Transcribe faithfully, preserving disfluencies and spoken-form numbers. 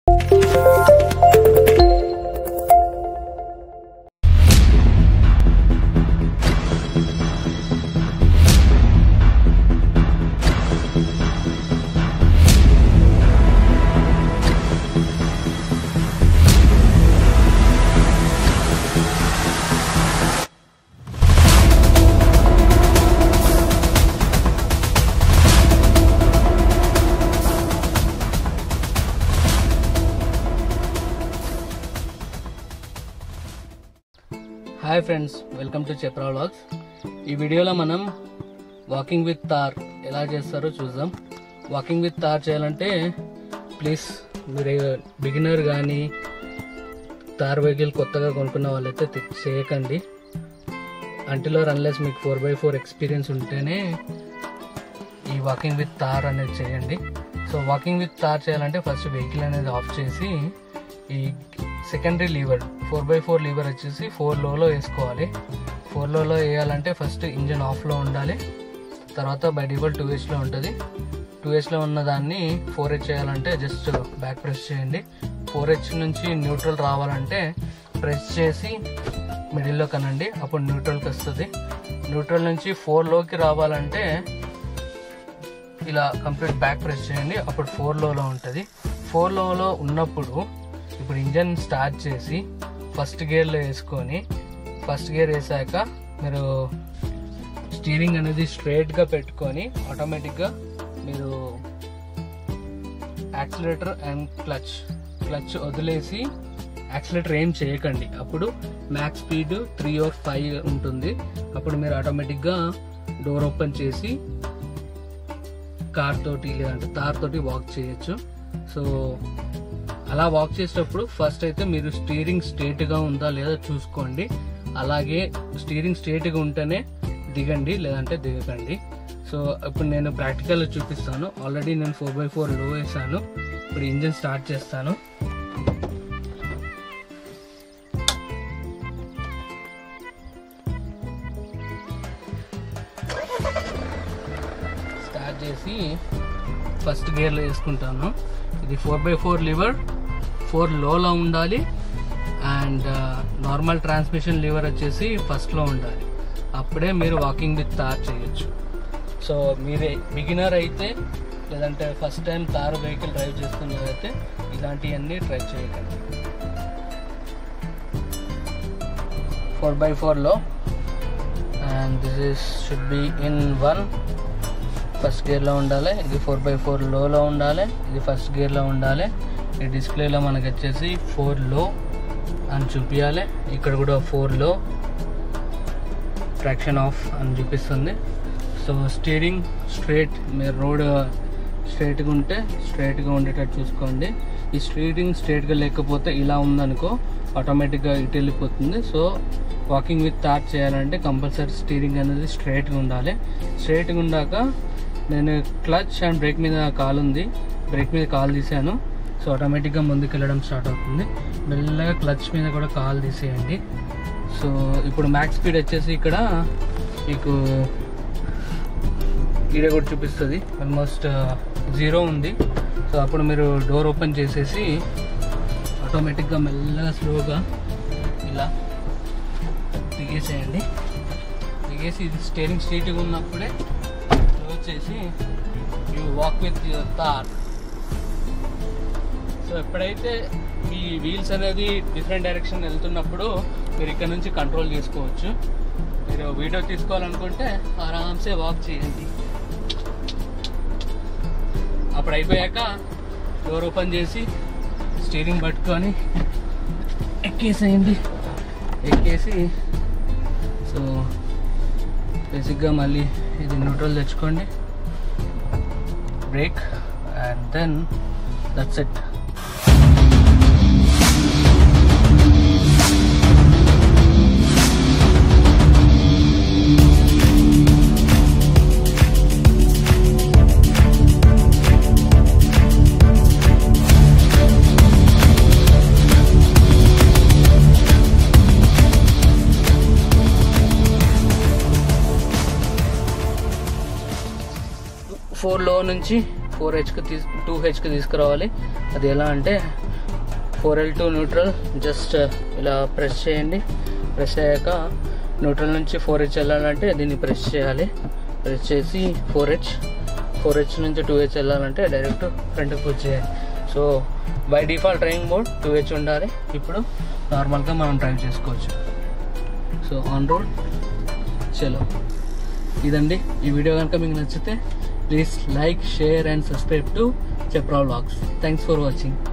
Hi friends, welcome to Chepra vlogs. ఈ వీడియోలో మనం వాకింగ్ విత్ థార్ ఎలా చేస్తారో చూద్దాం. వాకింగ్ విత్ థార్ చేయాలంటే ప్లీజ్ మీరు బిగినర్ కానీ థార్ వెహికల్ కొత్తగా కొనుక్కున్న వాళ్ళైతే చేయకండి. అంటిలో అన్లెస్ మీకు ఫోర్ బై ఫోర్ ఎక్స్పీరియన్స్ ఉంటేనే ఈ వాకింగ్ విత్ థార్ అనేది చేయండి. సో వాకింగ్ విత్ థార్ చేయాలంటే ఫస్ట్ వెహికల్ అనేది ఆఫ్ చేసి ఈ secondary lever four by four lever వచ్చేసి ఫోర్ లోలో వేసుకోవాలి. ఫోర్ లోలో వేయాలంటే ఫస్ట్ ఇంజన్ ఆఫ్లో ఉండాలి. తర్వాత బై డిఫాల్ట్ టూ హెచ్లో ఉంటుంది. టూ హెచ్లో ఉన్న దాన్ని ఫోర్ హెచ్ చేయాలంటే జస్ట్ బ్యాక్ ప్రెస్ చేయండి. ఫోర్ హెచ్ నుంచి న్యూట్రల్ రావాలంటే ప్రెస్ చేసి మిడిల్లో కనండి, అప్పుడు న్యూట్రల్కి వస్తుంది. న్యూట్రల్ నుంచి ఫోర్లోకి రావాలంటే ఇలా కంప్లీట్ బ్యాక్ ప్రెస్ చేయండి, అప్పుడు ఫోర్ లోలో ఉంటుంది. ఫోర్ లోలో ఉన్నప్పుడు ఇప్పుడు ఇంజన్ స్టార్ట్ చేసి ఫస్ట్ గేర్లో వేసుకొని ఫస్ట్ గేర్ వేసాక మీరు స్టీరింగ్ అనేది స్ట్రైట్గా పెట్టుకొని ఆటోమేటిక్గా మీరు యాక్సిలరేటర్ అండ్ క్లచ్ క్లచ్ వదిలేసి యాక్సిలరేటర్ ఏం చేయకండి. అప్పుడు max speed three or five ఉంటుంది. అప్పుడు మీరు ఆటోమేటిక్గా డోర్ ఓపెన్ చేసి కార్ తోటి లేదంటే థార్ తోటి వాక్ చేయొచ్చు. సో అలా వాక్ చేసేటప్పుడు ఫస్ట్ అయితే మీరు స్టీరింగ్ స్ట్రైట్గా ఉందా లేదా చూసుకోండి. అలాగే స్టీరింగ్ స్ట్రైట్గా ఉంటేనే దిగండి, లేదంటే దిగకండి. సో ఇప్పుడు నేను ప్రాక్టికల్ చూపిస్తాను. ఆల్రెడీ నేను ఫోర్ బై ఫోర్ లో వేసాను. ఇప్పుడు ఇంజిన్ స్టార్ట్ చేస్తాను. స్టార్ట్ చేసి ఫస్ట్ గేర్లో వేసుకుంటాను. ఇది four by four lever four లోలో ఉండాలి అండ్ నార్మల్ ట్రాన్స్మిషన్ లివర్ వచ్చేసి ఫస్ట్లో ఉండాలి. అప్పుడే మీరు వాకింగ్ విత్ థార్ చేయొచ్చు. సో మీరే బిగినర్ అయితే లేదంటే first time Thar vehicle drive చేస్తున్నదైతే ఇలాంటివన్నీ ట్రై చేయకండి. ఫోర్ బై ఫోర్లో and this is should be in one. First గేర్లో ఉండాలి. ఇది ఫోర్ బై ఫోర్ లోలో ఉండాలి. ఇది ఫస్ట్ గేర్లో ఉండాలి. ఈ డిస్ప్లేలో మనకి వచ్చేసి ఫోర్ లో అని చూపించాలి. ఇక్కడ కూడా ఫోర్ లో ట్రాక్షన్ ఆఫ్ అని చూపిస్తుంది. సో స్టీరింగ్ స్ట్రైట్, మీరు రోడ్ స్ట్రైట్గా ఉంటే స్ట్రైట్గా ఉండేటట్టు చూసుకోండి. ఈ స్టీరింగ్ స్ట్రైట్గా లేకపోతే ఇలా ఉందనుకో ఆటోమేటిక్గా ఇటు వెళ్ళిపోతుంది. సో వాకింగ్ విత్ థార్ చేయాలంటే కంపల్సరీ స్టీరింగ్ అనేది స్ట్రైట్గా ఉండాలి. స్ట్రైట్గా ఉండాక నేను క్లచ్ అండ్ బ్రేక్ మీద కాలు ఉంది, బ్రేక్ మీద కాలు తీసాను. సో ఆటోమేటిక్గా ముందుకు వెళ్ళడం స్టార్ట్ అవుతుంది. మెల్లగా క్లచ్ మీద కూడా కాలు తీసేయండి. సో ఇప్పుడు మ్యాక్స్ స్పీడ్ వచ్చేసి ఇక్కడ మీకు ఈడ కూడా చూపిస్తుంది, ఆల్మోస్ట్ జీరో ఉంది. సో అప్పుడు మీరు డోర్ ఓపెన్ చేసేసి ఆటోమేటిక్గా మెల్లగా స్లోగా ఇలా దిగేసేయండి. దిగేసి ఇది స్టీరింగ్ స్ట్రైట్గా ఉన్నప్పుడే వచ్చేసి you walk with your Thar. So ఎప్పుడైతే మీ వీల్స్ అనేది డిఫరెంట్ డైరెక్షన్ వెళ్తున్నప్పుడు మీరు ఇక్కడ నుంచి కంట్రోల్ చేసుకోవచ్చు. మీరు వీడియో తీసుకోవాలనుకుంటే ఆరామ్సే వాక్ చేయండి. అప్పుడు అయిపోయాక డోర్ ఓపెన్ చేసి స్టీరింగ్ పట్టుకొని ఎక్కేసేయండి. ఎక్కేసి సో బేసిక్గా మళ్ళీ ఇది న్యూట్రల్ తెచ్చుకోండి, brake, and then that's it. Four low నుంచి ఫోర్ హెచ్కి తీసు టూ హెచ్కి తీసుకురావాలి. అది ఎలా అంటే four L to neutral just ఇలా ప్రెస్ చేయండి. ప్రెస్ అయ్యాక న్యూట్రల్ నుంచి ఫోర్ హెచ్ వెళ్ళాలంటే దీన్ని ప్రెస్ చేయాలి. ప్రెస్ చేసి ఫోర్ హెచ్ ఫోర్ హెచ్ నుంచి టూ హెచ్ వెళ్ళాలంటే డైరెక్ట్ ఫ్రంట్కి పుష్ చేయాలి. So by default driving mode two H ఉండాలి. ఇప్పుడు నార్మల్గా మనం డ్రైవ్ చేసుకోవచ్చు. సో ఆన్ రోడ్ చలో. ఇదండి ఈ వీడియో కనుక మీకు నచ్చితే please like, share and subscribe to Chepra vlogs. Thanks for watching.